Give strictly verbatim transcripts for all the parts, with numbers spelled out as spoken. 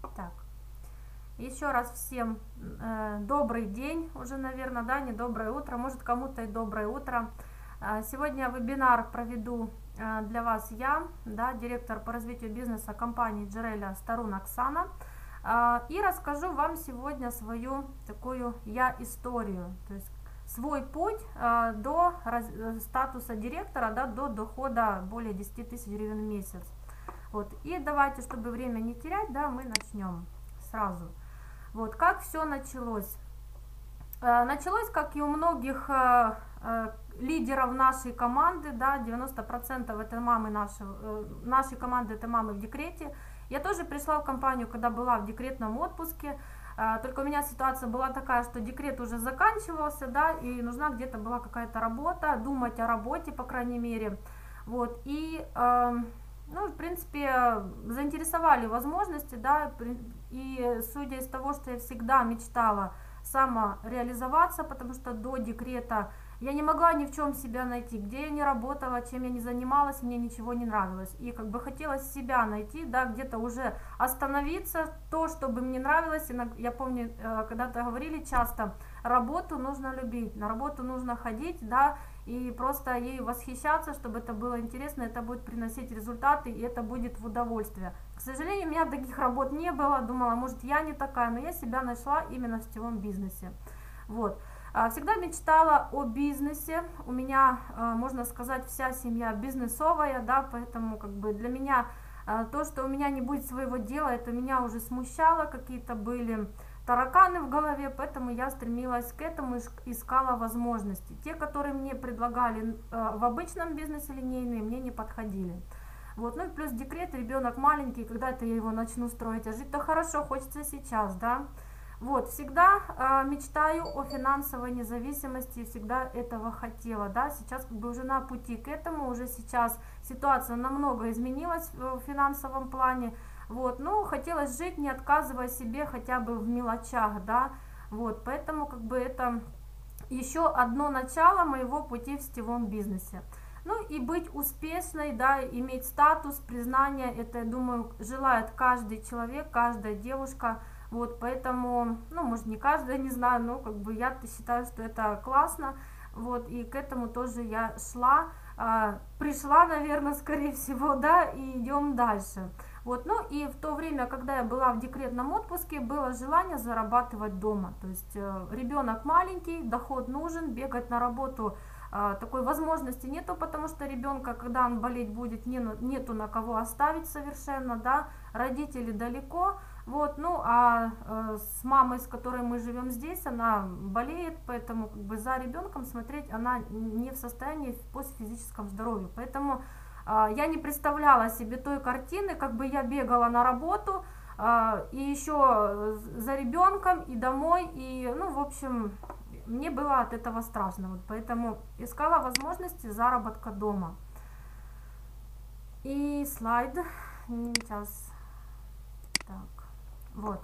Так, еще раз всем э, добрый день, уже, наверное, да, не доброе утро, может кому-то и доброе утро. Э, сегодня вебинар проведу э, для вас я, да, директор по развитию бизнеса компании Джереля Старун Оксана. Э, и расскажу вам сегодня свою такую я-историю, то есть свой путь э, до раз, статуса директора, да, до дохода более десяти тысяч гривен в месяц. Вот. И давайте, чтобы время не терять, да, мы начнем сразу. Вот, как все началось. Э, началось, как и у многих э, э, лидеров нашей команды, да, девяносто процентов это мамы нашей, э, нашей команды, это мамы в декрете. Я тоже пришла в компанию, когда была в декретном отпуске, э, только у меня ситуация была такая, что декрет уже заканчивался, да, и нужна где-то была какая-то работа, думать о работе, по крайней мере. Вот, и... Э, Ну, в принципе, заинтересовали возможности, да, и судя из того, что я всегда мечтала самореализоваться, потому что до декрета я не могла ни в чем себя найти, где я не работала, чем я не занималась, мне ничего не нравилось, и как бы хотелось себя найти, да, где-то уже остановиться, то, что бы мне нравилось. И я помню, когда-то говорили часто, работу нужно любить, на работу нужно ходить, да, и просто ею восхищаться, чтобы это было интересно, это будет приносить результаты, и это будет в удовольствие. К сожалению, у меня таких работ не было, думала, может, я не такая, но я себя нашла именно в сетевом бизнесе. Вот. Всегда мечтала о бизнесе, у меня, можно сказать, вся семья бизнесовая, да, поэтому как бы для меня то, что у меня не будет своего дела, это меня уже смущало, какие-то были тараканы в голове, поэтому я стремилась к этому, искала возможности. Те, которые мне предлагали в обычном бизнесе линейные, мне не подходили. Вот, ну и плюс декрет, ребенок маленький, когда это я его начну строить, а жить-то хорошо, хочется сейчас, да. Вот, всегда э, мечтаю о финансовой независимости, всегда этого хотела, да, сейчас как бы уже на пути к этому, уже сейчас ситуация намного изменилась в финансовом плане, вот, ну, хотелось жить, не отказывая себе хотя бы в мелочах, да, вот, поэтому как бы это еще одно начало моего пути в сетевом бизнесе. Ну и быть успешной, да, иметь статус, признание, это, я думаю, желает каждый человек, каждая девушка. Вот, поэтому, ну, может, не каждая, не знаю, но как бы я считаю, что это классно. Вот, и к этому тоже я шла, а, пришла, наверное, скорее всего, да, и идем дальше. Вот, ну и в то время, когда я была в декретном отпуске, было желание зарабатывать дома. То есть э, ребенок маленький, доход нужен, бегать на работу э, такой возможности нету, потому что ребенка, когда он болеть будет, не, нету на кого оставить совершенно, да, родители далеко. Вот, ну а э, с мамой, с которой мы живем здесь, она болеет, поэтому как бы за ребенком смотреть она не в состоянии по физическому здоровью. Поэтому э, я не представляла себе той картины, как бы я бегала на работу э, и еще за ребенком и домой, и, ну, в общем, мне было от этого страшно. Вот, поэтому искала возможности заработка дома. И слайд, сейчас, так. Вот.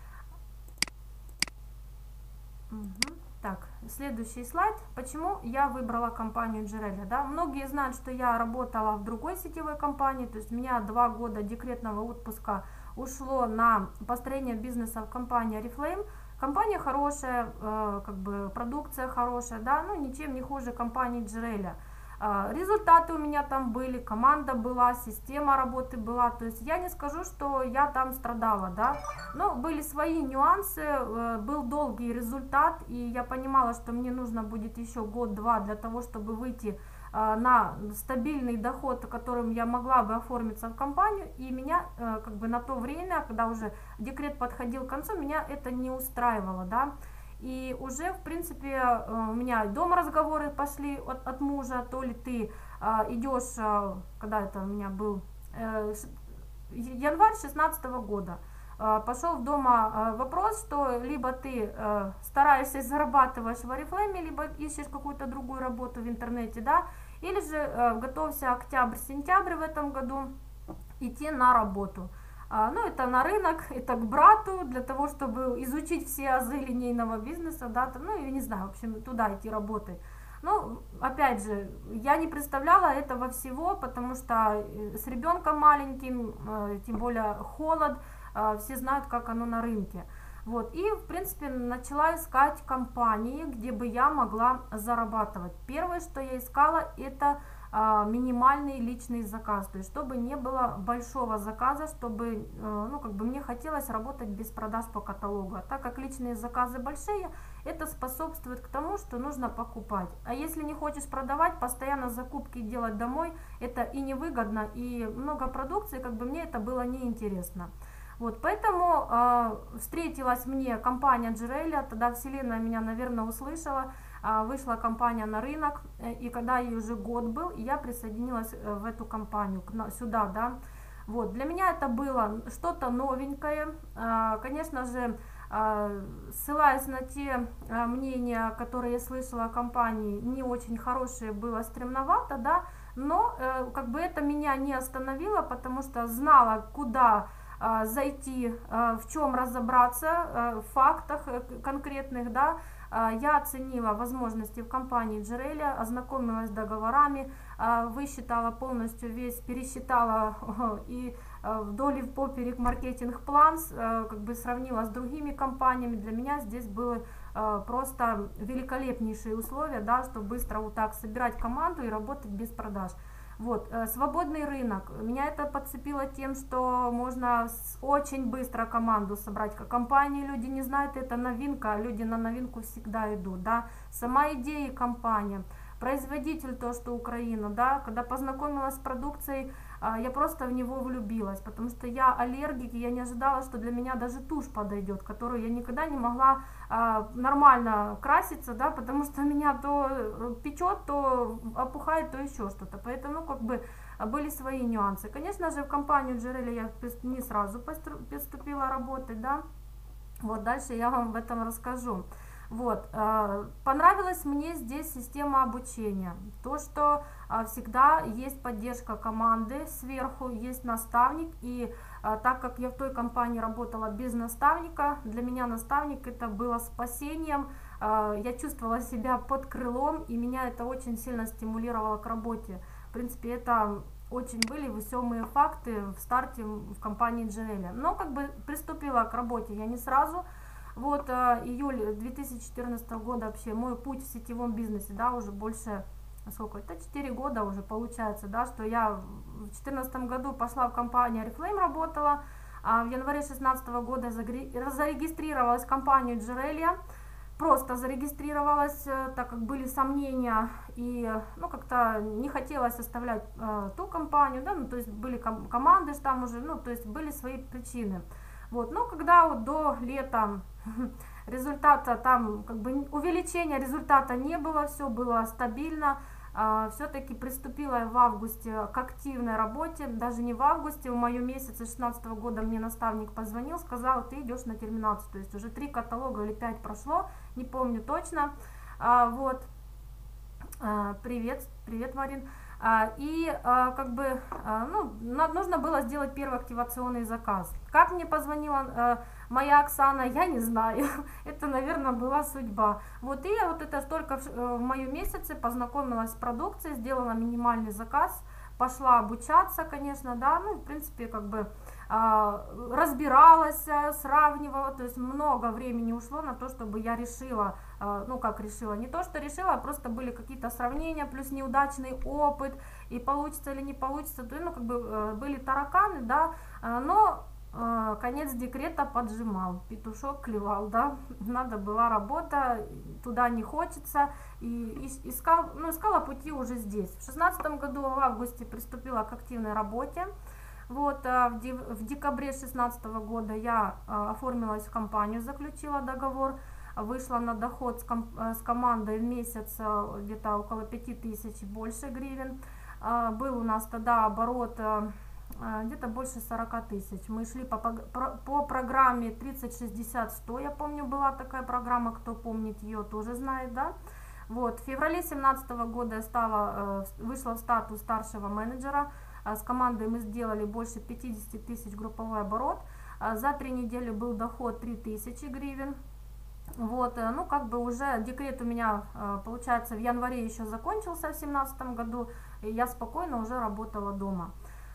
Угу. Так, следующий слайд. Почему я выбрала компанию Джереля? Да? Многие знают, что я работала в другой сетевой компании, то есть у меня два года декретного отпуска ушло на построение бизнеса в компании Oriflame. Компания хорошая, э, как бы продукция хорошая, да, ну ничем не хуже компании Джереля. Результаты у меня там были, команда была, система работы была, то есть я не скажу, что я там страдала, да, но были свои нюансы, был долгий результат, и я понимала, что мне нужно будет еще год-два для того, чтобы выйти на стабильный доход, которым я могла бы оформиться в компанию, и меня как бы на то время, когда уже декрет подходил к концу, меня это не устраивало, да. И уже, в принципе, у меня дома разговоры пошли от, от мужа, то ли ты а, идешь, а, когда это у меня был, э, январь шестнадцатого года, а, пошел в дома а, вопрос, что либо ты а, стараешься, зарабатываешь в Oriflame, либо ищешь какую-то другую работу в интернете, да, или же а, готовься октябрь-сентябрь в этом году идти на работу. Ну, это на рынок, это к брату, для того, чтобы изучить все азы линейного бизнеса, да, там, ну, я не знаю, в общем, туда идти работать. Ну, опять же, я не представляла этого всего, потому что с ребенком маленьким, тем более холод, все знают, как оно на рынке. Вот, и, в принципе, начала искать компании, где бы я могла зарабатывать. Первое, что я искала, это а, минимальный личный заказ, то есть чтобы не было большого заказа, чтобы, а, ну, как бы мне хотелось работать без продаж по каталогу. А так как личные заказы большие, это способствует к тому, что нужно покупать. А если не хочешь продавать, постоянно закупки делать домой, это и невыгодно, и много продукции, как бы мне это было неинтересно. Вот, поэтому э, встретилась мне компания Джерелия, тогда вселенная меня, наверное, услышала, э, вышла компания на рынок, э, и когда ей уже год был, я присоединилась э, в эту компанию, к, на, сюда, да. Вот, для меня это было что-то новенькое, э, конечно же, э, ссылаясь на те э, мнения, которые я слышала о компании, не очень хорошие, было стремновато, да, но э, как бы это меня не остановило, потому что знала, куда зайти, в чем разобраться, в фактах конкретных, да. Я оценила возможности в компании Джерелия, ознакомилась с договорами, высчитала полностью весь, пересчитала и вдоль и впоперек маркетинг-план, как бы сравнила с другими компаниями. Для меня здесь были просто великолепнейшие условия, да, чтобы быстро вот так собирать команду и работать без продаж. Вот, свободный рынок. Меня это подцепило тем, что можно очень быстро команду собрать. Как компании люди не знают, это новинка, люди на новинку всегда идут, да. Сама идея компания, производитель то, что Украина, да. Когда познакомилась с продукцией, я просто в него влюбилась, потому что я аллергик, и я не ожидала, что для меня даже тушь подойдет, которую я никогда не могла а, нормально краситься, да, потому что меня то печет, то опухает, то еще что-то, поэтому как бы были свои нюансы. Конечно же, в компанию Джерелия я не сразу приступила работать, да, вот дальше я вам об этом расскажу. Вот, понравилась мне здесь система обучения, то, что всегда есть поддержка команды, сверху есть наставник, и так как я в той компании работала без наставника, для меня наставник это было спасением, я чувствовала себя под крылом, и меня это очень сильно стимулировало к работе. В принципе, это очень были весомые факты в старте в компании Джерелия, но как бы приступила к работе я не сразу. Вот, июль две тысячи четырнадцатого года вообще мой путь в сетевом бизнесе, да, уже больше, сколько, это четыре года уже получается, да, что я в две тысячи четырнадцатом году пошла в компанию Oriflame, работала, а в январе две тысячи шестнадцатого года зарегистрировалась в компанию Джерелия, просто зарегистрировалась, так как были сомнения и, ну, как-то не хотелось оставлять э, ту компанию, да, ну, то есть были ком команды там уже, ну, то есть были свои причины. Вот, но когда вот до лета результата там, как бы увеличения результата не было, все было стабильно, а, все-таки приступила я в августе к активной работе, даже не в августе, в моем месяце две тысячи шестнадцатого года мне наставник позвонил, сказал, ты идешь на терминацию, то есть уже три каталога или пять прошло, не помню точно, а, вот, а, привет, привет, Марин. И как бы, ну, нужно было сделать первый активационный заказ. Как мне позвонила моя Оксана, я не знаю. Это, наверное, была судьба. Вот, и я вот это только в моем месяце познакомилась с продукцией, сделала минимальный заказ, пошла обучаться, конечно, да, ну, в принципе, как бы разбиралась, сравнивала, то есть много времени ушло на то, чтобы я решила, ну как решила, не то что решила, а просто были какие-то сравнения, плюс неудачный опыт, и получится или не получится, то, ну как бы были тараканы, да, но конец декрета поджимал, петушок клевал, да, надо была работа, туда не хочется, и искал, ну, искала пути уже здесь. В шестнадцатом году в августе приступила к активной работе. Вот, в декабре две тысячи шестнадцатого года я оформилась в компанию, заключила договор, вышла на доход с, ком с командой в месяц где-то около пяти тысяч, больше гривен. Был у нас тогда оборот где-то больше сорока тысяч. Мы шли по, по, по программе тридцать шестьдесят сто, я помню, была такая программа, кто помнит ее, тоже знает, да. Вот, в феврале две тысячи семнадцатого года я стала, вышла в статус старшего менеджера. С командой мы сделали больше пятидесяти тысяч групповой оборот. За три недели был доход три тысячи гривен. Вот, ну как бы уже декрет у меня, получается, в январе еще закончился в две тысячи семнадцатом году, и я спокойно уже работала дома.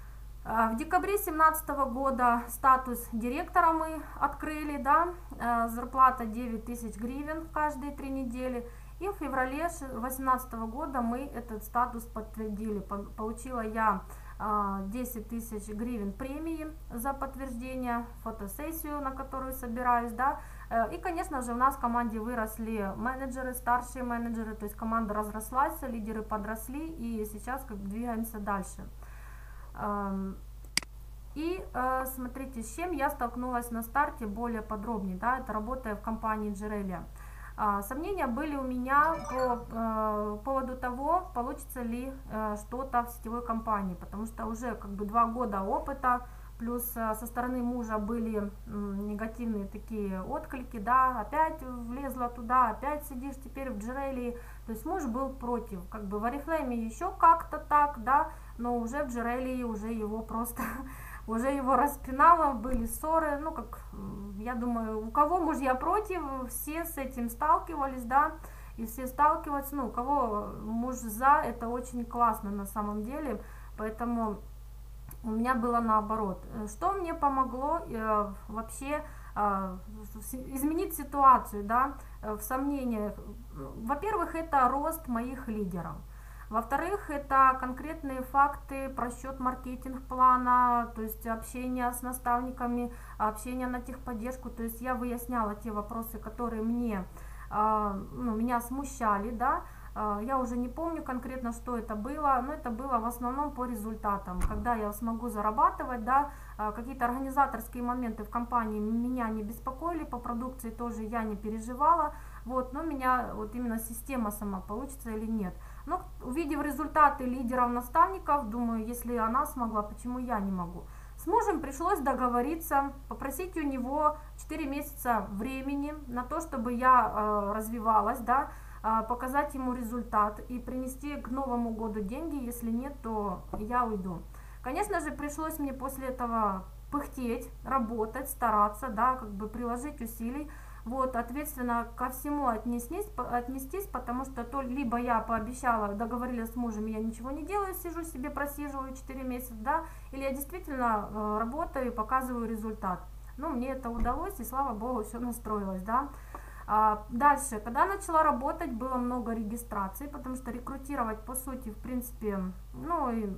В декабре две тысячи семнадцатого года статус директора мы открыли, да, зарплата девять тысяч гривен каждые три недели. И в феврале две тысячи восемнадцатого года мы этот статус подтвердили. Получила я десять тысяч гривен премии за подтверждение, фотосессию, на которую собираюсь, да. И, конечно же, у нас в команде выросли менеджеры, старшие менеджеры, то есть команда разрослась, лидеры подросли, и сейчас как бы двигаемся дальше. И смотрите, с чем я столкнулась на старте более подробнее, да, это работая в компании Джерелия. Сомнения были у меня по поводу того, получится ли что-то в сетевой компании, потому что уже как бы два года опыта, плюс со стороны мужа были негативные такие отклики, да, опять влезла туда, опять сидишь теперь в Джерелии, то есть муж был против, как бы в Oriflame еще как-то так, да, но уже в Джерелии уже его просто, уже его распинало, были ссоры, ну как, я думаю, у кого мужья против, все с этим сталкивались, да, и все сталкиваются, ну, у кого муж за, это очень классно на самом деле, поэтому у меня было наоборот. Что мне помогло э, вообще э, изменить ситуацию, да, в сомнениях? Во-первых, это рост моих лидеров. Во-вторых, это конкретные факты, просчет маркетинг-плана, то есть общение с наставниками, общение на техподдержку. То есть я выясняла те вопросы, которые мне, э, ну, меня смущали, да. Я уже не помню конкретно, что это было, но это было в основном по результатам. Когда я смогу зарабатывать, да, какие-то организаторские моменты в компании меня не беспокоили, по продукции тоже я не переживала, вот, но меня вот именно система сама получится или нет. Но увидев результаты лидеров, наставников, думаю, если она смогла, почему я не могу? С мужем пришлось договориться, попросить у него четыре месяца времени на то, чтобы я э, развивалась, да, показать ему результат и принести к Новому году деньги, если нет, то я уйду. Конечно же, пришлось мне после этого пыхтеть, работать, стараться, да, как бы приложить усилий, вот, ответственно ко всему отнестись, отнестись, потому что то либо я пообещала, договорилась с мужем, я ничего не делаю, сижу себе, просиживаю четыре месяца, да, или я действительно э, работаю и показываю результат. Ну, мне это удалось, и слава богу, все настроилось, да. Дальше, когда начала работать, было много регистраций, потому что рекрутировать, по сути, в принципе, ну, и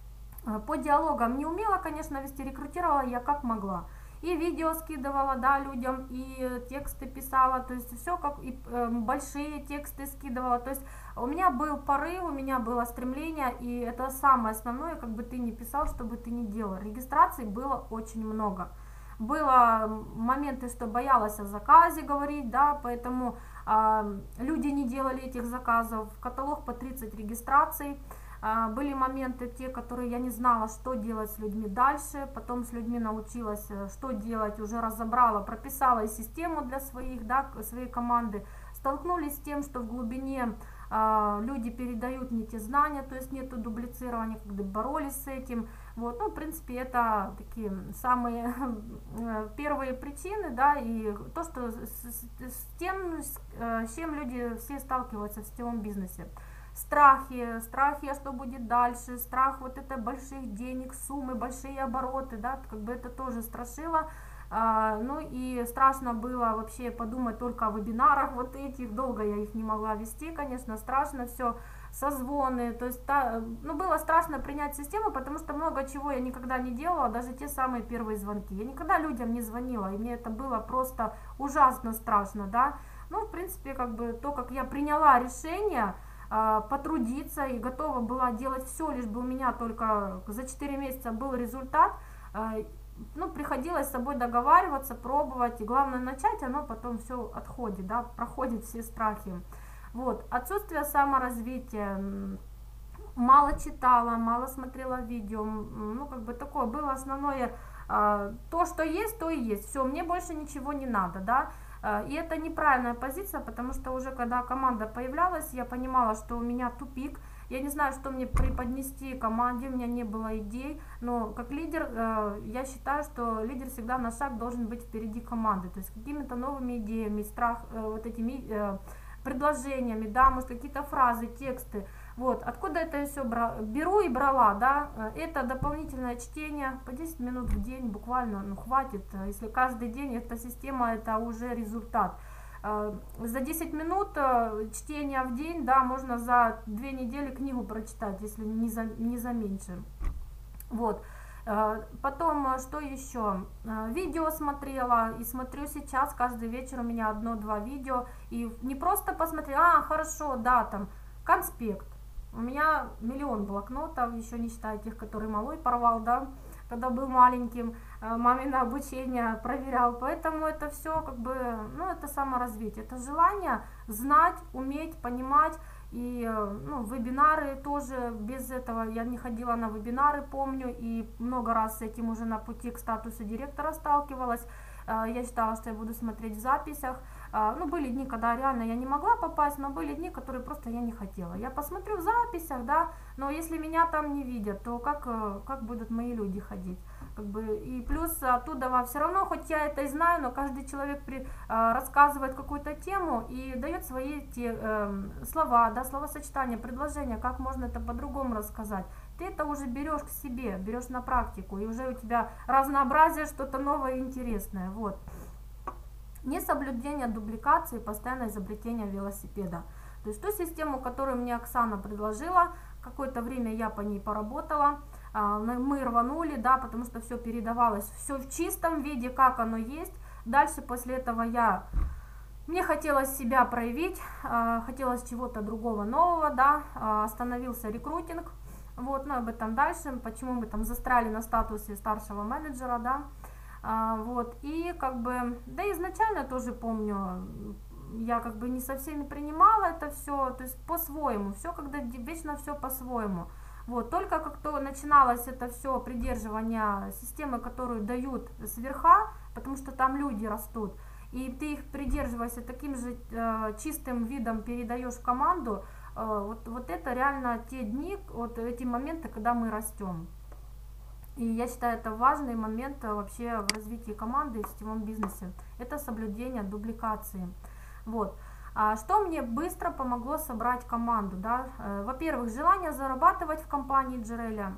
по диалогам не умела, конечно, вести, рекрутировала я как могла. И видео скидывала, да, людям, и тексты писала, то есть все как, и э, большие тексты скидывала, то есть у меня был порыв, у меня было стремление, и это самое основное, как бы ты ни писал, что бы ты ни делал. Регистраций было очень много. Было моменты, что боялась о заказе говорить, да, поэтому э, люди не делали этих заказов. В каталог по тридцать регистраций. Э, были моменты те, которые я не знала, что делать с людьми дальше. Потом с людьми научилась, что делать, уже разобрала, прописала и систему для своих, да, своей команды. Столкнулись с тем, что в глубине э, люди передают не те знания, то есть нету дублицирования, когда боролись с этим. Вот, ну, в принципе, это такие самые первые причины, да, и то, что с, с тем, с чем люди все сталкиваются в сетевом бизнесе. Страхи, страхи, а что будет дальше, страх вот это больших денег, суммы, большие обороты, да, как бы это тоже страшило. А, ну и страшно было вообще подумать только о вебинарах вот этих, долго я их не могла вести, конечно, страшно все, созвоны, то есть, та, ну, было страшно принять систему, потому что много чего я никогда не делала, даже те самые первые звонки, я никогда людям не звонила, и мне это было просто ужасно страшно, да, ну, в принципе, как бы то, как я приняла решение а, потрудиться и готова была делать все, лишь бы у меня только за четыре месяца был результат, а, ну, приходилось с собой договариваться, пробовать, и главное начать, оно потом все отходит, да, проходит все страхи. Вот, отсутствие саморазвития, мало читала, мало смотрела видео, ну, как бы такое было основное, э, то, что есть, то и есть, все, мне больше ничего не надо, да, э, и это неправильная позиция, потому что уже когда команда появлялась, я понимала, что у меня тупик. Я не знаю, что мне преподнести команде, у меня не было идей, но как лидер, э, я считаю, что лидер всегда на шаг должен быть впереди команды, то есть какими-то новыми идеями, страх, э, вот этими э, предложениями, да, может какие-то фразы, тексты, Вот, откуда это все беру и брала, да, это дополнительное чтение по десять минут в день буквально, ну, хватит, если каждый день эта система, это уже результат. За десять минут чтения в день, да, можно за две недели книгу прочитать, если не за, не за меньше. Вот. Потом, что еще? Видео смотрела и смотрю сейчас, каждый вечер у меня одно-два видео. И не просто посмотрела, а, хорошо, да, там, конспект. У меня миллион блокнотов, еще не считая тех, которые малой порвал, да, когда был маленьким, мамино обучение проверял. Поэтому это все как бы, ну, это саморазвитие, это желание знать, уметь, понимать. И, ну, вебинары тоже, без этого я не ходила на вебинары, помню, и много раз с этим уже на пути к статусу директора сталкивалась. Я считала, что я буду смотреть в записях. Ну, были дни, когда реально я не могла попасть, но были дни, которые просто я не хотела. Я посмотрю в записях, да, но если меня там не видят, то как, как будут мои люди ходить? Как бы, и плюс оттуда все равно, хоть я это и знаю, но каждый человек при, рассказывает какую-то тему и дает свои те, э, слова, да, словосочетания, предложения, как можно это по-другому рассказать. Ты это уже берешь к себе, берешь на практику, и уже у тебя разнообразие, что-то новое и интересное. Вот. Несоблюдение дубликации, постоянное изобретение велосипеда. То есть ту систему, которую мне Оксана предложила, какое-то время я по ней поработала, мы рванули, да, потому что все передавалось, все в чистом виде, как оно есть. Дальше после этого я, мне хотелось себя проявить, хотелось чего-то другого нового, да, остановился рекрутинг. Вот, но об этом дальше, почему мы там застряли на статусе старшего менеджера, да, а, вот, и как бы, да, изначально тоже помню, я как бы не со всеми принимала это все, то есть по-своему, все, когда вечно все по-своему, вот, только как то начиналось это все придерживание системы, которую дают сверха, потому что там люди растут, и ты их придерживаешься таким же э, чистым видом передаешь в команду. Вот, вот это реально те дни, вот эти моменты, когда мы растем. И я считаю, это важный момент вообще в развитии команды и в сетевом бизнесе. Это соблюдение дубликации. Вот. А что мне быстро помогло собрать команду? Да? Во-первых, желание зарабатывать в компании Джерелия.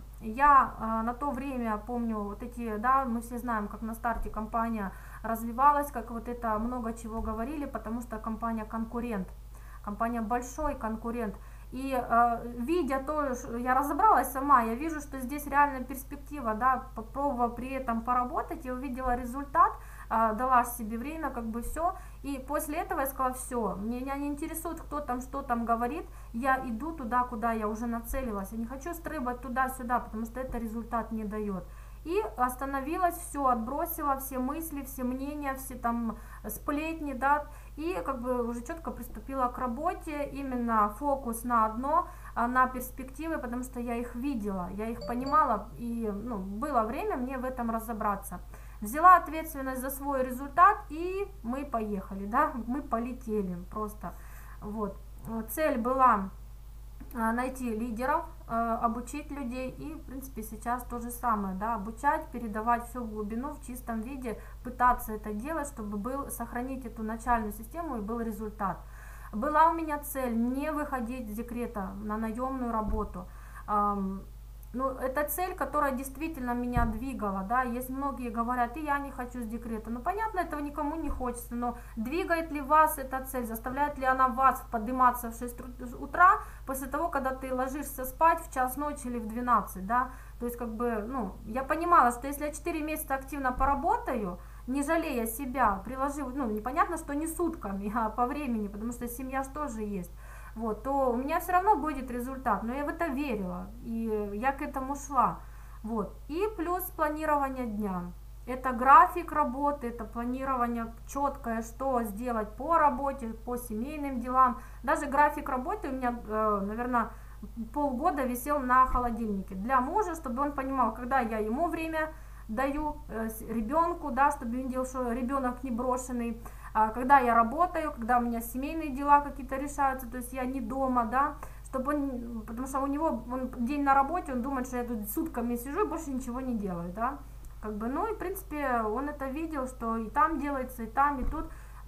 Я на то время помню, вот эти, да, мы все знаем, как на старте компания развивалась, как вот это много чего говорили, потому что компания конкурент. Компания большой конкурент. И э, видя то, я разобралась сама, я вижу, что здесь реальная перспектива, да, попробовала при этом поработать, я увидела результат, э, дала себе время, как бы все. И после этого я сказала, все, меня не интересует, кто там, что там говорит, я иду туда, куда я уже нацелилась. Я не хочу стрибать туда-сюда, потому что это результат не дает. И остановилась, все, отбросила все мысли, все мнения, все там сплетни, да, и как бы уже четко приступила к работе, именно фокус на одно, на перспективы, потому что я их видела, я их понимала, и, ну, было время мне в этом разобраться. Взяла ответственность за свой результат, и мы поехали, да, мы полетели просто, вот. Цель была найти лидеров, обучить людей, и в принципе сейчас то же самое, да, обучать, передавать все в глубину в чистом виде, пытаться это делать, чтобы был, сохранить эту начальную систему и был результат. Была у меня цель не выходить с декрета на наемную работу. Ну, это цель, которая действительно меня двигала, да, есть многие говорят, и я не хочу с декрета, ну, понятно, этого никому не хочется, но двигает ли вас эта цель, заставляет ли она вас подниматься в шесть утра, после того, когда ты ложишься спать в час ночи или в двенадцать, да, то есть, как бы, ну, я понимала, что если я четыре месяца активно поработаю, не жалея себя, приложив, ну, непонятно, что не сутками, а по времени, потому что семья же тоже есть, вот, то у меня все равно будет результат, но я в это верила, и я к этому шла, вот, и плюс планирование дня, это график работы, это планирование четкое, что сделать по работе, по семейным делам, даже график работы у меня, наверное, полгода висел на холодильнике для мужа, чтобы он понимал, когда я ему время даю, ребенку, да, чтобы он делал, что ребенок не брошенный, когда я работаю, когда у меня семейные дела какие-то решаются, то есть я не дома, да, чтобы он, потому что у него он день на работе, он думает, что я тут сутками сижу и больше ничего не делаю, да, как бы, ну и в принципе он это видел, что и там делается, и там, и тут,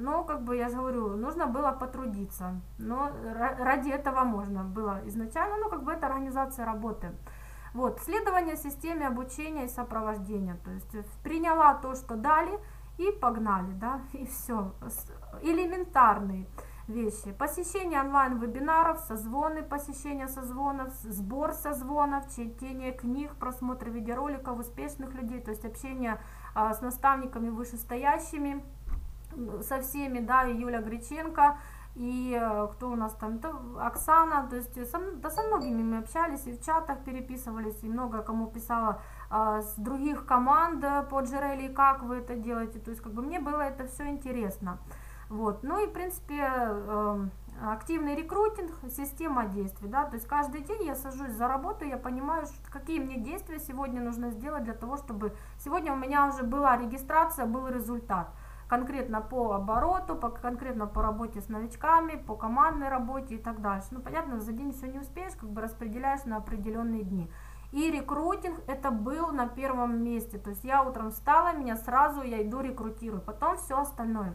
но, как бы, я же говорю, нужно было потрудиться, но ради этого можно было изначально, ну, как бы, это организация работы. Вот, следование системе обучения и сопровождения, то есть приняла то, что дали, и погнали, да, и все. Элементарные вещи. Посещение онлайн-вебинаров, созвоны, посещение созвонов, сбор созвонов, чтение книг, просмотр видеороликов успешных людей, то есть общение а, с наставниками вышестоящими, со всеми, да, и Юля Греченко, и э, кто у нас там, то Оксана, то есть со, да, со многими мы общались, и в чатах переписывались, и много кому писала э, с других команд по Джерели, как вы это делаете, то есть как бы мне было это все интересно. Вот. Ну и в принципе э, активный рекрутинг, система действий, да, то есть каждый день я сажусь за работу, я понимаю, какие мне действия сегодня нужно сделать для того, чтобы сегодня у меня уже была регистрация, был результат. Конкретно по обороту, по, конкретно по работе с новичками, по командной работе и так дальше. Ну, понятно, за день все не успеешь, как бы распределяешь на определенные дни. И рекрутинг это был на первом месте. То есть я утром встала, меня сразу, я иду рекрутирую, потом все остальное.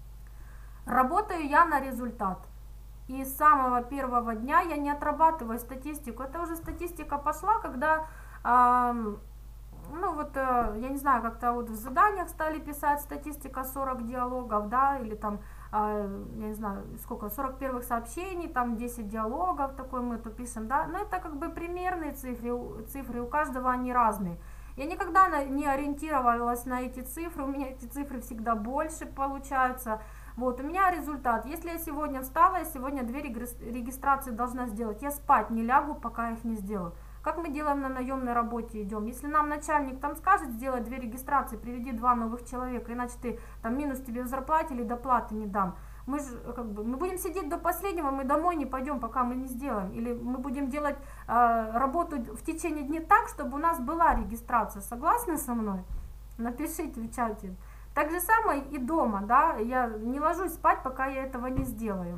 Работаю я на результат. И с самого первого дня я не отрабатываю статистику. Это уже статистика пошла, когда... Э, Ну вот, я не знаю, как-то вот в заданиях стали писать статистика сорок диалогов, да, или там, я не знаю, сколько, сорок первых сообщений, там десять диалогов, такой мы то пишем, да, но это как бы примерные цифры, цифры, у каждого они разные. Я никогда не ориентировалась на эти цифры, у меня эти цифры всегда больше получаются. Вот, у меня результат, если я сегодня встала, я сегодня две регистрации должна сделать, я спать не лягу, пока их не сделаю. Как мы делаем на наемной работе, идем. Если нам начальник там скажет сделать две регистрации, приведи два новых человека, иначе ты там минус тебе в зарплате или доплаты не дам. Мы же как бы мы будем сидеть до последнего, мы домой не пойдем, пока мы не сделаем. Или мы будем делать э, работу в течение дня так, чтобы у нас была регистрация. Согласны со мной? Напишите в чате. Так же самое и дома, да, я не ложусь спать, пока я этого не сделаю.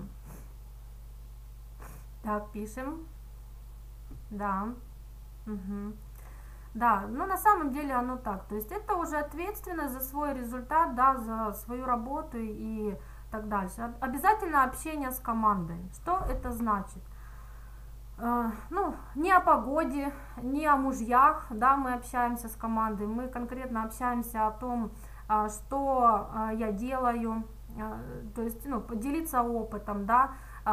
Так, пишем. Да. Угу. Да, но на самом деле оно так, то есть это уже ответственность за свой результат, да, за свою работу и так дальше. Обязательно общение с командой. Что это значит? Э, ну, не о погоде, не о мужьях, да, мы общаемся с командой, мы конкретно общаемся о том, что я делаю, то есть, ну, поделиться опытом, да.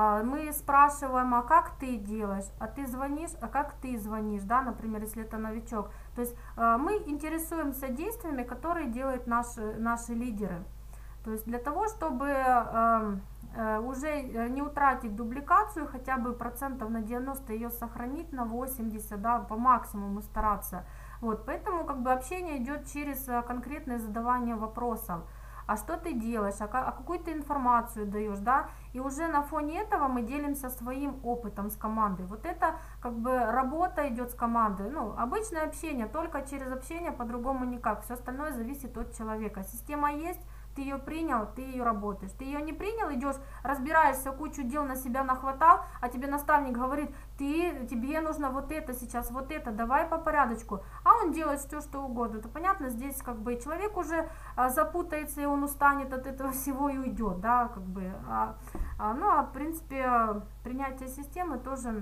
Мы спрашиваем, а как ты делаешь, а ты звонишь, а как ты звонишь, да, например, если это новичок. То есть мы интересуемся действиями, которые делают наши, наши лидеры. То есть для того, чтобы э, э, уже не утратить дубликацию, хотя бы процентов на девяносто ее сохранить, на восемьдесят, да, по максимуму стараться. Вот, поэтому как бы общение идет через конкретное задавание вопросов. А что ты делаешь, а, а какую ты информацию даешь, да, и уже на фоне этого мы делимся своим опытом с командой. Вот это как бы работа идет с командой, ну, обычное общение, только через общение, по-другому никак, все остальное зависит от человека. Система есть, ты ее принял, ты ее работаешь, ты ее не принял, идешь, разбираешься, кучу дел на себя нахватал, а тебе наставник говорит, ты, тебе нужно вот это сейчас, вот это, давай по порядочку, а он делает все, что угодно, то понятно, здесь как бы человек уже а, запутается, и он устанет от этого всего и уйдет, да, как бы, а, а, ну, а в принципе, принятие системы тоже...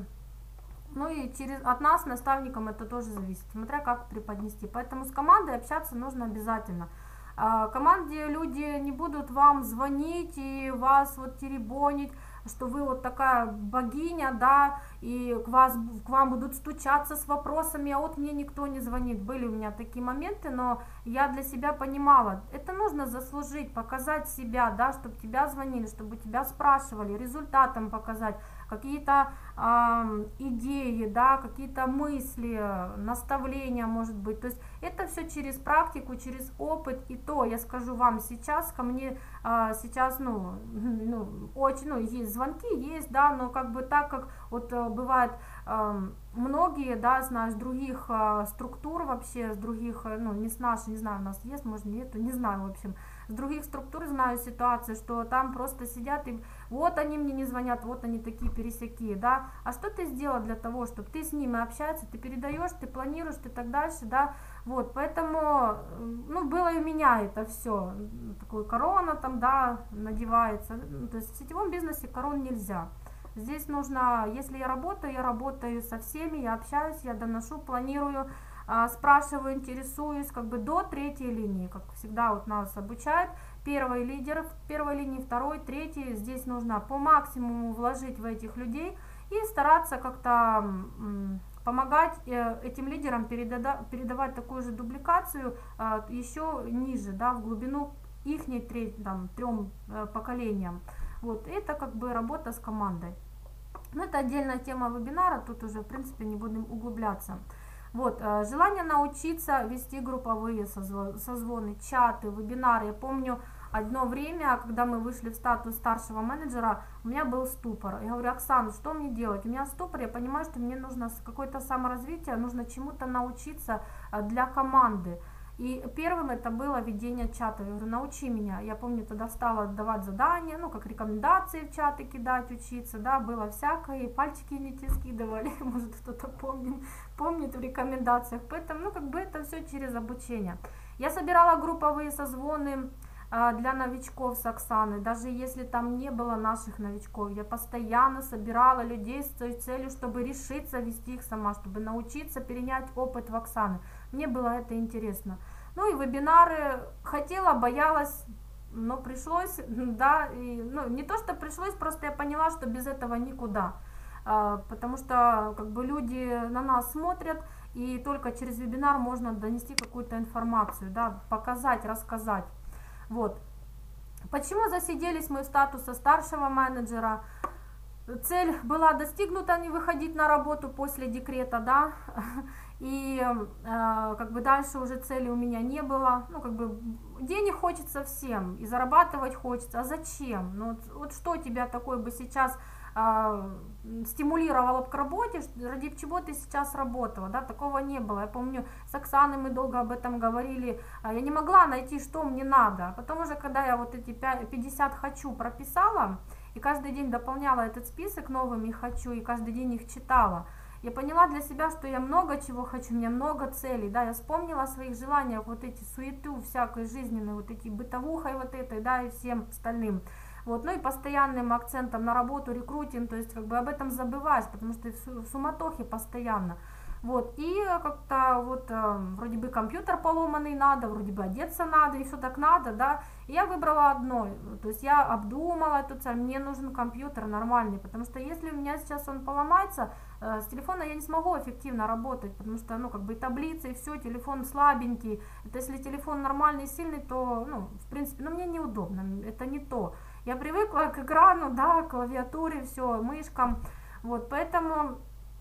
Ну и через, от нас, наставникам, это тоже зависит, смотря как преподнести, поэтому с командой общаться нужно обязательно. Команде люди не будут вам звонить и вас вот теребонить, что вы вот такая богиня, да, и к, вас, к вам будут стучаться с вопросами, а вот мне никто не звонит. Были у меня такие моменты, но я для себя понимала, это нужно заслужить, показать себя, да, чтобы тебя звонили, чтобы тебя спрашивали, результатом показать, какие-то э, идеи, да, какие-то мысли, наставления, может быть. То есть это все через практику, через опыт. И то я скажу вам сейчас, ко мне э, сейчас, ну, ну, очень, ну, есть звонки, есть, да, но как бы так как вот э, бывает э, многие, да, знаю, с других э, структур вообще, с других, э, ну, не с нашей, не знаю, у нас есть, может, нету, не знаю, в общем, с других структур знаю ситуации, что там просто сидят и вот они мне не звонят, вот они такие пересякие, да, а что ты сделал для того, чтобы ты с ними общаешься, ты передаешь, ты планируешь, ты так дальше, да, вот, поэтому, ну, было и у меня это все, такой корона там, да, надевается, то есть в сетевом бизнесе корон нельзя. Здесь нужно, если я работаю, я работаю со всеми, я общаюсь, я доношу, планирую, спрашиваю, интересуюсь, как бы до третьей линии, как всегда вот нас обучают, первый лидер, первой линии, второй, третий, здесь нужно по максимуму вложить в этих людей и стараться как-то помогать этим лидерам передавать такую же дубликацию еще ниже, да, в глубину их там, трем поколениям. Вот, это как бы работа с командой. Но это отдельная тема вебинара, тут уже в принципе не будем углубляться. Вот, желание научиться вести групповые созвоны, чаты, вебинары. Я помню одно время, когда мы вышли в статус старшего менеджера, у меня был ступор. Я говорю: Оксана, что мне делать? У меня ступор, я понимаю, что мне нужно какое-то саморазвитие, нужно чему-то научиться для команды. И первым это было ведение чата. Я говорю: научи меня. Я помню, тогда стала давать задания, ну, как рекомендации в чаты кидать, учиться, да, было всякое, и пальчики не те скидывали, может, кто-то помнит, помнит в рекомендациях. Поэтому, ну, как бы это все через обучение. Я собирала групповые созвоны для новичков с Оксаной, даже если там не было наших новичков, я постоянно собирала людей с той целью, чтобы решиться вести их сама, чтобы научиться перенять опыт в Оксаны. Мне было это интересно. Ну и вебинары хотела, боялась, но пришлось, да, и, ну, не то, что пришлось, просто я поняла, что без этого никуда, потому что как бы люди на нас смотрят, и только через вебинар можно донести какую-то информацию, да, показать, рассказать. Вот. Почему засиделись мы в статусе старшего менеджера? Цель была достигнута, не выходить на работу после декрета, да, и э, как бы дальше уже цели у меня не было, ну, как бы денег хочется всем, и зарабатывать хочется, а зачем? Ну, вот, вот что тебя такое бы сейчас э, стимулировало к работе, ради чего ты сейчас работала, да, такого не было. Я помню, с Оксаной мы долго об этом говорили, я не могла найти, что мне надо, потом уже, когда я вот эти пятьдесят «хочу» прописала, и каждый день дополняла этот список новыми «хочу», и каждый день их читала, я поняла для себя, что я много чего хочу, у меня много целей, да, я вспомнила о своих желаниях, вот эти суету всякой жизненной, вот эти бытовухой вот этой, да, и всем остальным. Вот, ну и постоянным акцентом на работу, рекрутинг, то есть как бы об этом забываешь, потому что в суматохе постоянно. Вот, и как-то вот э, вроде бы компьютер поломанный надо, вроде бы одеться надо, и все так надо, да, и я выбрала одно, то есть я обдумала эту цель, мне нужен компьютер нормальный, потому что если у меня сейчас он поломается, э, с телефона я не смогу эффективно работать, потому что, ну, как бы и таблицы, и все, телефон слабенький, это если телефон нормальный, сильный, то, ну, в принципе, ну, мне неудобно, это не то, я привыкла к экрану, да, к клавиатуре, все, мышкам, вот, поэтому...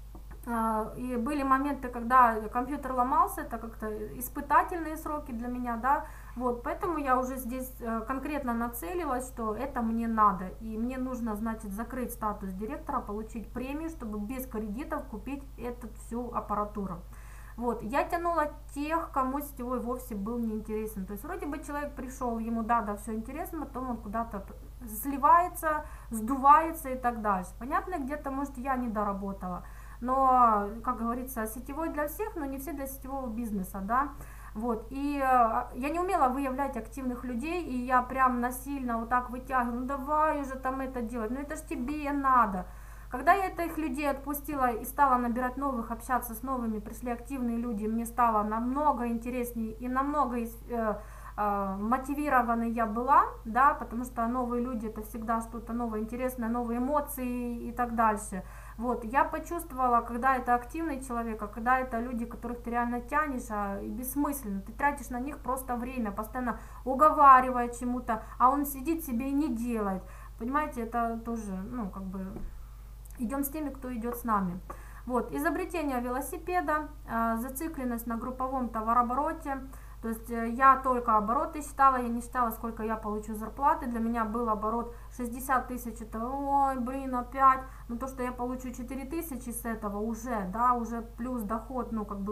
И были моменты, когда компьютер ломался, это как-то испытательные сроки для меня, да, вот, поэтому я уже здесь конкретно нацелилась, что это мне надо, и мне нужно, значит, закрыть статус директора, получить премию, чтобы без кредитов купить эту всю аппаратуру. Вот, я тянула тех, кому сетевой вовсе был неинтересен, то есть вроде бы человек пришел, ему да, да, все интересно, потом он куда-то сливается, сдувается и так дальше. Понятно, где-то, может, я не доработала. Но, как говорится, сетевой для всех, но не все для сетевого бизнеса, да, вот, и э, я не умела выявлять активных людей, и я прям насильно вот так вытягиваю, ну давай уже там это делать, ну это ж тебе надо. Когда я этих людей отпустила и стала набирать новых, общаться с новыми, пришли активные люди, мне стало намного интереснее и намного э, э, мотивированной я была, да, потому что новые люди это всегда что-то новое, интересное, новые эмоции и так дальше. Вот, я почувствовала, когда это активный человек, а когда это люди, которых ты реально тянешь, а, и бессмысленно, ты тратишь на них просто время, постоянно уговаривая чему-то, а он сидит себе и не делает. Понимаете, это тоже, ну, как бы, идем с теми, кто идет с нами. Вот, изобретение велосипеда, э, зацикленность на групповом товарообороте. То есть я только обороты считала, я не считала, сколько я получу зарплаты. Для меня был оборот шестьдесят тысяч, это, ой, блин, опять. Но то, что я получу четыре тысячи с этого уже, да, уже плюс доход, ну, как бы,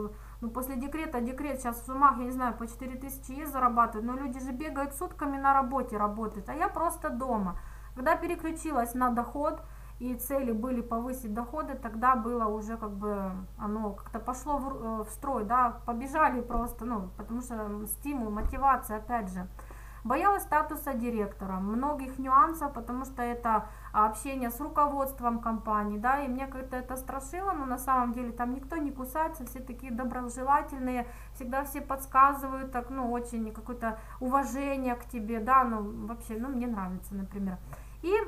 Ну, после декрета, декрет сейчас в суммах, я не знаю, по четыре тысячи есть зарабатывают, но люди же бегают сутками на работе, работают, а я просто дома. Когда переключилась на доход, и цели были повысить доходы, тогда было уже как бы, оно как-то пошло в, в строй, да, побежали просто, ну, потому что стимул, мотивация, опять же. Боялась статуса директора, многих нюансов, потому что это общение с руководством компании, да, и мне как-то это страшило, но на самом деле там никто не кусается, все такие доброжелательные, всегда все подсказывают, так, ну, очень какое-то уважение к тебе, да, ну, вообще, ну, мне нравится, например. И э,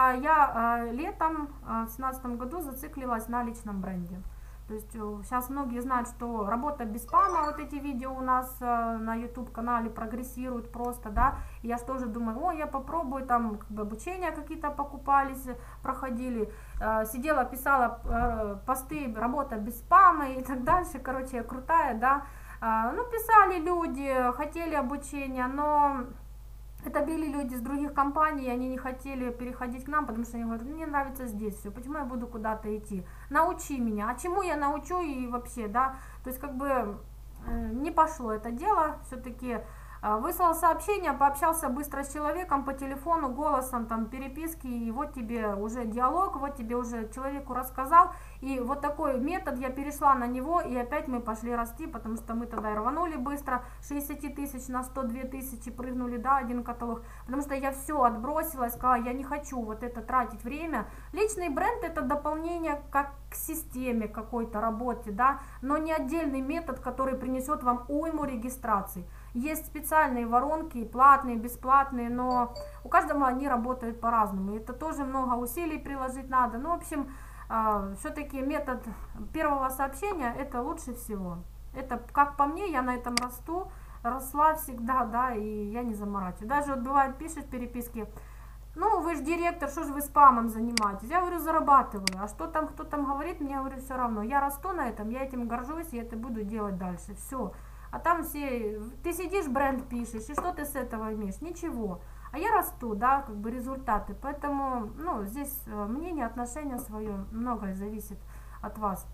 я э, летом э, в семнадцатом году зациклилась на личном бренде. То есть э, сейчас многие знают, что работа без спама, вот эти видео у нас э, на YouTube канале прогрессируют просто, да. И я же тоже думаю, о, я попробую, там как бы обучения какие-то покупались, проходили, э, сидела, писала э, посты, работа без спама и так дальше, короче, я крутая, да. Э, ну, писали люди, хотели обучения, но... Это были люди с других компаний, они не хотели переходить к нам, потому что они говорят, мне нравится здесь все, почему я буду куда-то идти? Научи меня, а чему я научу и вообще, да? То есть как бы не пошло это дело, все-таки выслал сообщение, пообщался быстро с человеком по телефону, голосом, там, переписки, и вот тебе уже диалог, вот тебе уже человеку рассказал, и вот такой метод, я перешла на него, и опять мы пошли расти, потому что мы тогда рванули быстро, шестьдесят тысяч на сто две тысячи прыгнули, да, один каталог, потому что я все отбросила, сказала, я не хочу вот это тратить время. Личный бренд это дополнение как к системе какой-то работе, да, но не отдельный метод, который принесет вам уйму регистраций. Есть специальные воронки, платные, бесплатные, но у каждого они работают по-разному. Это тоже много усилий приложить надо. Ну, в общем, все-таки метод первого сообщения это лучше всего. Это, как по мне, я на этом расту, росла всегда, да, и я не заморачиваюсь. Даже вот бывает, пишешь в переписке, ну, вы же директор, что же вы спамом занимаетесь? Я говорю, зарабатываю. А что там, кто там говорит, мне, говорю, все равно. Я расту на этом, я этим горжусь, и это буду делать дальше. Все. А там все, ты сидишь, бренд пишешь, и что ты с этого имеешь? Ничего. А я расту, да, как бы результаты. Поэтому, ну, здесь мнение, отношение свое, многое зависит от вас.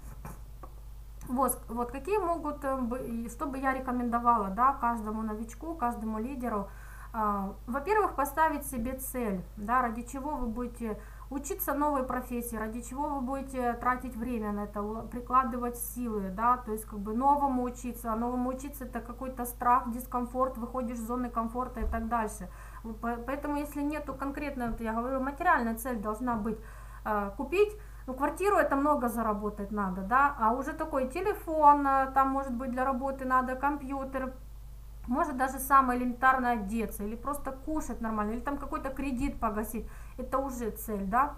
Вот, вот какие могут, что бы я рекомендовала, да, каждому новичку, каждому лидеру. Во-первых, поставить себе цель, да, ради чего вы будете учиться новой профессии, ради чего вы будете тратить время на это, прикладывать силы, да, то есть как бы новому учиться, а новому учиться это какой-то страх, дискомфорт, выходишь из зоны комфорта и так дальше. Поэтому если нету конкретно, я говорю, материальная цель должна быть купить, ну, квартиру это много заработать надо, да, а уже такой телефон, там может быть для работы надо, компьютер, может даже самое элементарное одеться, или просто кушать нормально, или там какой-то кредит погасить, это уже цель, да.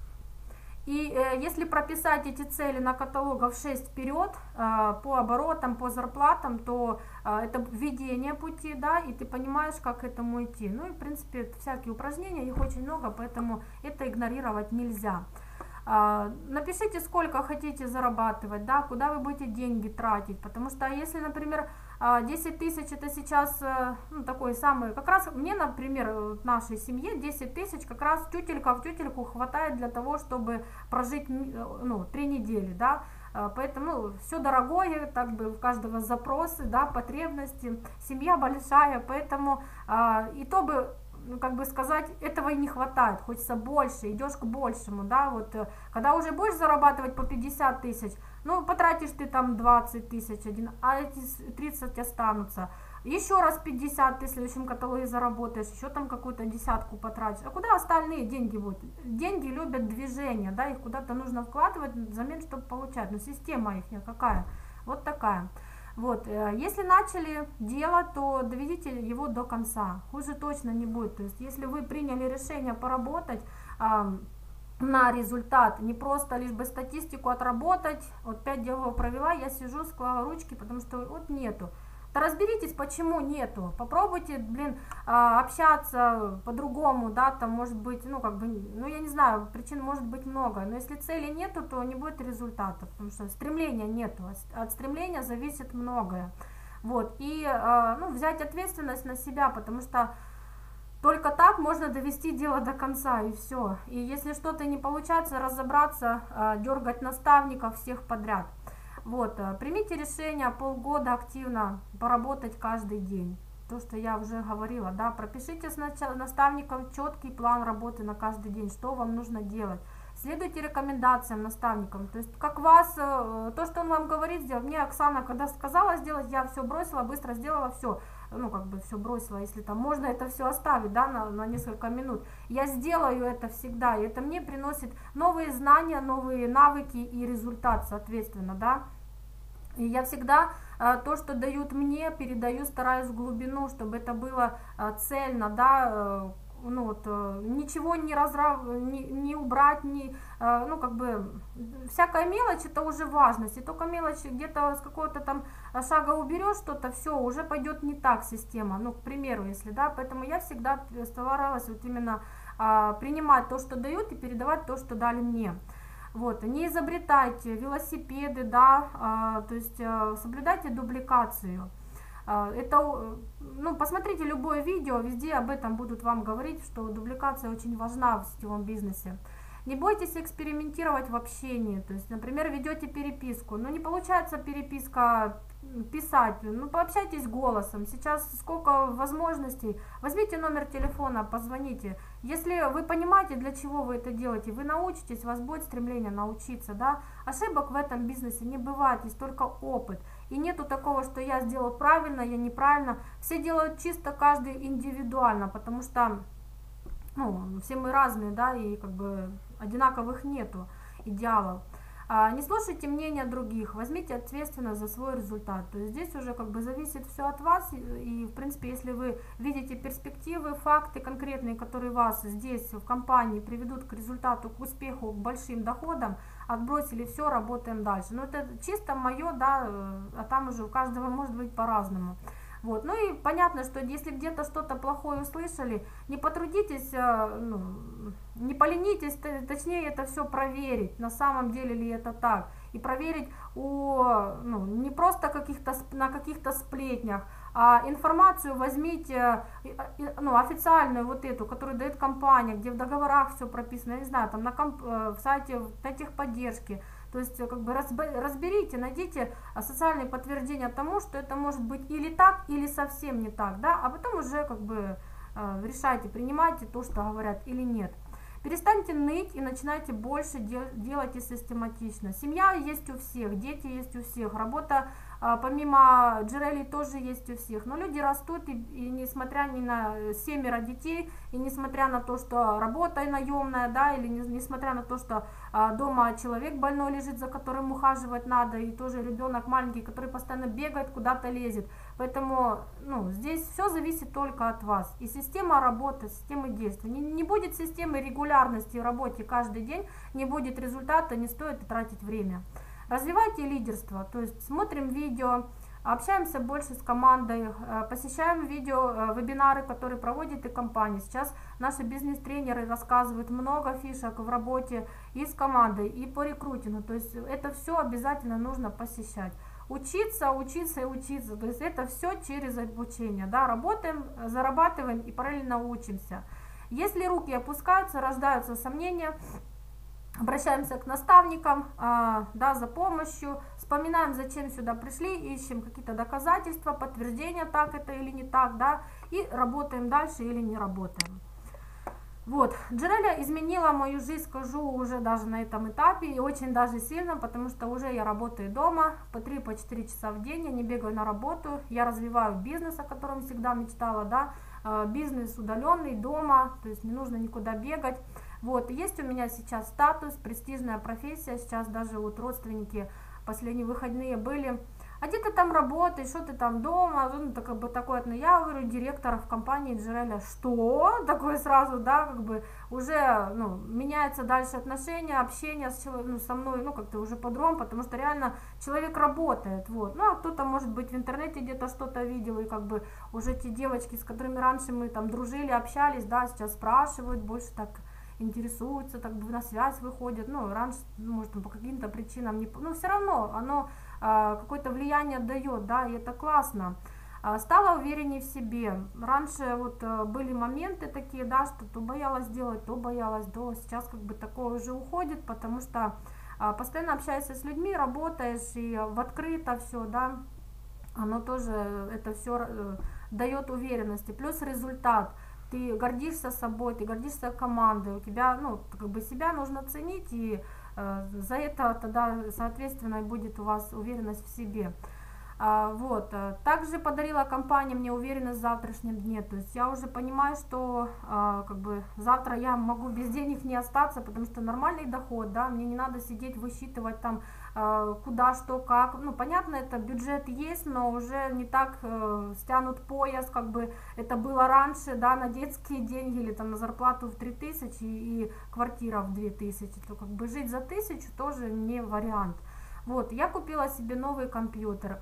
И э, если прописать эти цели на каталогов шесть вперед, э, по оборотам, по зарплатам, то э, это введение пути, да, и ты понимаешь, как к этому идти. Ну и в принципе всякие упражнения, их очень много, поэтому это игнорировать нельзя. Напишите, сколько хотите зарабатывать, да, куда вы будете деньги тратить, потому что если, например, десять тысяч это сейчас, ну, такой самый, как раз мне, например, в нашей семье десять тысяч как раз тютелька в тютельку хватает для того, чтобы прожить, ну, три недели, да, поэтому, ну, все дорогое, так бы у каждого запросы, да, потребности, семья большая, поэтому и то бы, ну, как бы сказать, этого и не хватает, хочется больше, идешь к большему, да, вот, когда уже будешь зарабатывать по пятьдесят тысяч, ну, потратишь ты там двадцать тысяч, один, а эти тридцать останутся, еще раз пятьдесят ты в следующем каталоге заработаешь, еще там какую-то десятку потратишь, а куда остальные деньги будут? Деньги любят движение, да, их куда-то нужно вкладывать взамен, чтобы получать, но система их какая, вот такая. Вот, если начали дело, то доведите его до конца, хуже точно не будет. То есть, если вы приняли решение поработать э, на результат, не просто лишь бы статистику отработать, вот пять делов провела, я сижу, склала ручки, потому что вот нету. Да разберитесь, почему нету, попробуйте, блин, общаться по-другому, да, там может быть, ну, как бы, ну, я не знаю, причин может быть много, но если цели нету, то не будет результатов, потому что стремления нету, от стремления зависит многое, вот, и, ну, взять ответственность на себя, потому что только так можно довести дело до конца, и все, и если что-то не получается, разобраться, дергать наставников всех подряд. Вот, примите решение полгода активно поработать каждый день. То, что я уже говорила, да, пропишите с наставником четкий план работы на каждый день, что вам нужно делать. Следуйте рекомендациям наставникам, то есть как вас, то, что он вам говорит сделать. Мне Оксана, когда сказала сделать, я все бросила, быстро сделала, все, ну как бы все бросила, если там можно это все оставить, да, на, на несколько минут. Я сделаю это всегда, и это мне приносит новые знания, новые навыки и результат, соответственно, да. И я всегда э, то, что дают мне, передаю, стараюсь в глубину, чтобы это было э, цельно, да, э, ну вот, э, ничего не разрав, не, не убрать, не, э, ну как бы, всякая мелочь это уже важность, и только мелочь где-то с какого-то там шага уберешь что-то, все, уже пойдет не так система, ну, к примеру, если, да, поэтому я всегда старалась вот именно э, принимать то, что дают, и передавать то, что дали мне. Вот, не изобретайте велосипеды, да, а, то есть а, соблюдайте дубликацию. А, это, ну, посмотрите любое видео, везде об этом будут вам говорить, что дубликация очень важна в сетевом бизнесе. Не бойтесь экспериментировать в общении, то есть, например, ведете переписку, но не получается переписка писать, ну, пообщайтесь голосом, сейчас сколько возможностей, возьмите номер телефона, позвоните, если вы понимаете, для чего вы это делаете, вы научитесь, у вас будет стремление научиться, да, ошибок в этом бизнесе не бывает, есть только опыт, и нету такого, что я сделал правильно, я неправильно, все делают чисто каждый индивидуально, потому что, ну, все мы разные, да, и как бы одинаковых нету идеалов. Не слушайте мнения других, возьмите ответственность за свой результат. То есть здесь уже как бы зависит все от вас. И в принципе, если вы видите перспективы, факты конкретные, которые вас здесь в компании приведут к результату, к успеху, к большим доходам, отбросили все, работаем дальше. Но это чисто мое, да, а там уже у каждого может быть по-разному. Вот. Ну и понятно, что если где-то что-то плохое услышали, не потрудитесь, ну, не поленитесь, точнее это все проверить, на самом деле ли это так. И проверить у, ну, не просто каких-то, на каких-то сплетнях, а информацию возьмите, ну, официальную вот эту, которую дает компания, где в договорах все прописано, я не знаю, там на комп, в сайте, на техподдержке. То есть, как бы разберите, найдите социальные подтверждения тому, что это может быть или так, или совсем не так, да, а потом уже как бы решайте, принимайте то, что говорят, или нет. Перестаньте ныть и начинайте больше дел делать и систематично. Семья есть у всех, дети есть у всех, работа помимо Джерели тоже есть у всех. Но люди растут, и, и несмотря ни на семеро детей, и несмотря на то, что работа наемная, да, или не, несмотря на то, что а, дома человек больной лежит, за которым ухаживать надо, и тоже ребенок маленький, который постоянно бегает, куда-то лезет. Поэтому, ну, здесь все зависит только от вас. И система работы, система действий. Не, не будет системы регулярности в работе каждый день, не будет результата, не стоит тратить время. Развивайте лидерство, то есть смотрим видео, общаемся больше с командой, посещаем видео, вебинары, которые проводит и компания. Сейчас наши бизнес-тренеры рассказывают много фишек в работе и с командой, и по рекрутингу. То есть это все обязательно нужно посещать. Учиться, учиться и учиться. То есть это все через обучение. Да? Работаем, зарабатываем и параллельно учимся. Если руки опускаются, рождаются сомнения, обращаемся к наставникам, а, да, за помощью, вспоминаем, зачем сюда пришли, ищем какие-то доказательства, подтверждения, так это или не так, да, и работаем дальше или не работаем. Вот, Джерели изменила мою жизнь, скажу уже даже на этом этапе, и очень даже сильно, потому что уже я работаю дома по три-четыре часа в день, я не бегаю на работу, я развиваю бизнес, о котором всегда мечтала, да, бизнес удаленный, дома, то есть не нужно никуда бегать. Вот, есть у меня сейчас статус, престижная профессия, сейчас даже вот родственники последние выходные были, а где ты там работаешь, что ты там дома, ну, так, как бы такое, ну, я говорю, директора в компании Джерели, что? Такое сразу, да, как бы уже, ну, меняется дальше отношения, общение с человеком, ну, со мной, ну, как-то уже по-другому, потому что реально человек работает, вот, ну, а кто-то, может быть, в интернете где-то что-то видел, и как бы уже те девочки, с которыми раньше мы там дружили, общались, да, сейчас спрашивают, больше так интересуются, так бы на связь выходят, ну, раньше, может, по каким-то причинам, не, ну, все равно оно а, какое-то влияние дает, да, и это классно. А, стала увереннее в себе. Раньше вот а, были моменты такие, да, что то боялась делать, то боялась, то сейчас как бы такое уже уходит, потому что постоянно общаешься с людьми, работаешь и в открыто все, да, оно тоже, это все дает уверенности, плюс результат. Ты гордишься собой, ты гордишься командой, у тебя, ну, как бы себя нужно ценить, и э, за это тогда, соответственно, будет у вас уверенность в себе. А, вот. Также подарила компания мне уверенность в завтрашнем дне, то есть я уже понимаю, что а, как бы завтра я могу без денег не остаться, потому что нормальный доход, да, мне не надо сидеть высчитывать там а, куда, что, как, ну, понятно, это бюджет есть, но уже не так э, стянут пояс, как бы это было раньше, да, на детские деньги или там на зарплату в три тысячи и квартира в две тысячи, то как бы жить за тысячу тоже не вариант. Вот, я купила себе новый компьютер.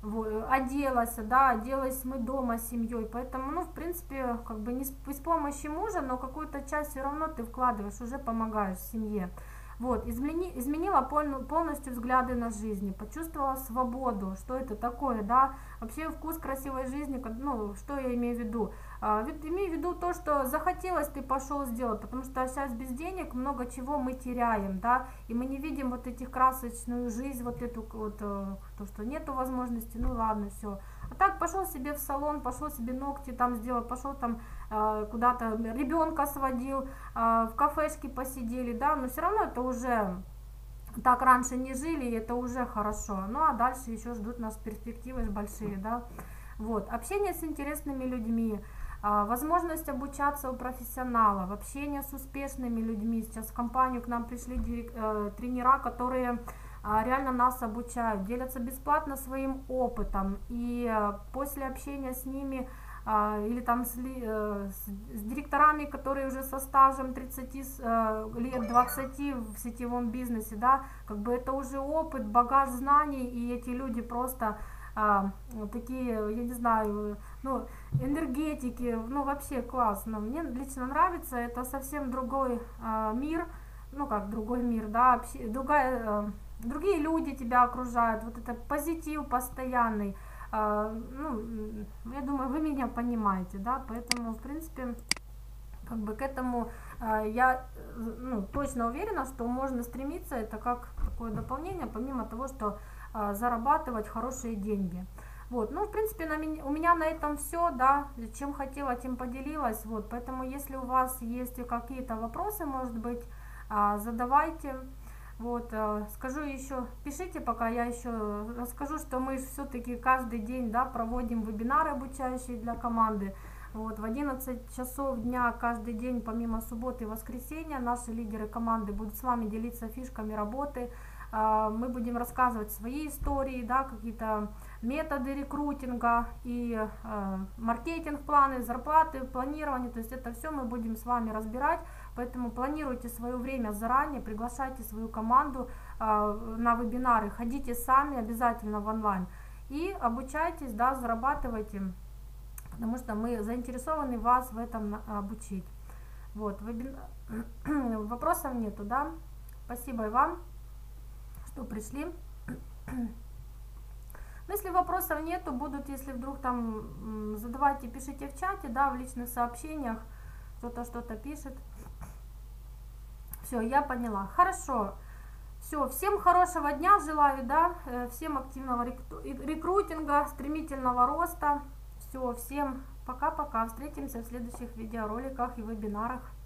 Оделась, да, оделась мы дома с семьей, поэтому, ну, в принципе, как бы не с, с помощью мужа, но какую-то часть все равно ты вкладываешь, уже помогаешь семье. Вот, измени, изменила полностью взгляды на жизнь, почувствовала свободу, что это такое, да, вообще вкус красивой жизни, ну, что я имею в виду, а, имею в виду то, что захотелось, ты пошел сделать, потому что сейчас без денег много чего мы теряем, да, и мы не видим вот этих красочную жизнь, вот эту вот, то, что нету возможности, ну ладно, все. А так пошел себе в салон, пошел себе ногти там сделал, пошел там э, куда-то ребенка сводил, э, в кафешке посидели, да, но все равно это уже так раньше не жили, и это уже хорошо. Ну а дальше еще ждут нас перспективы большие, да. Вот, общение с интересными людьми, э, возможность обучаться у профессионалов, общение с успешными людьми. Сейчас в компанию к нам пришли дирек, э, тренера, которые реально нас обучают, делятся бесплатно своим опытом, и после общения с ними или там с, с директорами, которые уже со стажем тридцать лет, двадцать в сетевом бизнесе, да, как бы это уже опыт, багаж знаний, и эти люди просто а, такие, я не знаю, ну, энергетики, ну, вообще классно. Мне лично нравится, это совсем другой а, мир, ну, как другой мир, да, вообще, другая... А, другие люди тебя окружают, вот это позитив постоянный, э, ну, я думаю, вы меня понимаете, да, поэтому, в принципе, как бы к этому э, я, ну, точно уверена, что можно стремиться, это как такое дополнение, помимо того, что э, зарабатывать хорошие деньги. Вот, ну, в принципе, на меня, у меня на этом все, да, чем хотела, тем поделилась, вот, поэтому, если у вас есть какие-то вопросы, может быть, э, задавайте. Вот, скажу еще, пишите, пока я еще расскажу, что мы все-таки каждый день, да, проводим вебинары обучающие для команды. Вот, в одиннадцать часов дня каждый день, помимо субботы и воскресенья, наши лидеры команды будут с вами делиться фишками работы. Мы будем рассказывать свои истории, да, какие-то методы рекрутинга и э, маркетинг, планы, зарплаты, планирование. То есть это все мы будем с вами разбирать. Поэтому планируйте свое время заранее, приглашайте свою команду э, на вебинары, ходите сами обязательно в онлайн и обучайтесь, да, зарабатывайте, потому что мы заинтересованы вас в этом обучить. Вот, вебин... вопросов нету, да? Спасибо и вам, что пришли. Но если вопросов нету, будут, если вдруг там задавайте, пишите в чате, да, в личных сообщениях, кто-то что-то пишет. Все, я поняла. Хорошо. Все, всем хорошего дня желаю, да, всем активного рекрутинга, стремительного роста. Все, всем пока-пока. Встретимся в следующих видеороликах и вебинарах.